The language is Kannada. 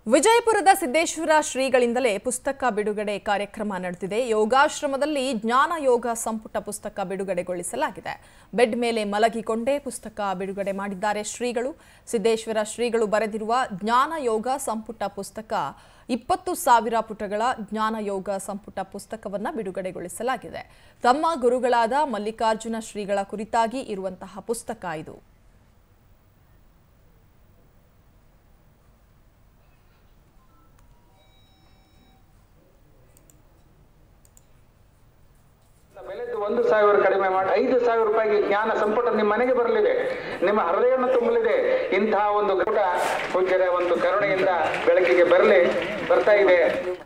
ವಿಜಯಪುರದ ಸಿದ್ದೇಶ್ವರ ಶ್ರೀಗಳಿಂದಲೇ ಪುಸ್ತಕ ಬಿಡುಗಡೆ ಕಾರ್ಯಕ್ರಮ ನಡೆದಿದೆ. ಯೋಗಾಶ್ರಮದಲ್ಲಿ ಜ್ಞಾನ ಯೋಗ ಸಂಪುಟ ಪುಸ್ತಕ ಬಿಡುಗಡೆಗೊಳಿಸಲಾಗಿದೆ. ಬೆಡ್ ಮೇಲೆ ಮಲಗಿಕೊಂಡೇ ಪುಸ್ತಕ ಬಿಡುಗಡೆ ಮಾಡಿದ್ದಾರೆ ಶ್ರೀಗಳು. ಸಿದ್ದೇಶ್ವರ ಶ್ರೀಗಳು ಬರೆದಿರುವ ಜ್ಞಾನ ಯೋಗ ಸಂಪುಟ ಪುಸ್ತಕ 20,000 ಪುಟಗಳ ಜ್ಞಾನ ಯೋಗ ಸಂಪುಟ ಪುಸ್ತಕವನ್ನು ಬಿಡುಗಡೆಗೊಳಿಸಲಾಗಿದೆ. ತಮ್ಮ ಗುರುಗಳಾದ ಮಲ್ಲಿಕಾರ್ಜುನ ಶ್ರೀಗಳ ಕುರಿತಾಗಿ ಇರುವಂತಹ ಪುಸ್ತಕ ಇದು. ಬೆಲೆದು 1,000 ಕಡಿಮೆ ಮಾಡಿ 5,000 ರೂಪಾಯಿಗೆ ಜ್ಞಾನ ಸಂಪುಟ ನಿಮ್ಮ ಮನೆಗೆ ಬರಲಿದೆ, ನಿಮ್ಮ ಹೃದಯವನ್ನು ತುಂಬಲಿದೆ. ಇಂತಹ ಒಂದು ಕೂಟ ಪೂಜ್ಯರ ಒಂದು ಕರುಣೆಯಿಂದ ಬೆಳಕಿಗೆ ಬರ್ತಾ ಇದೆ.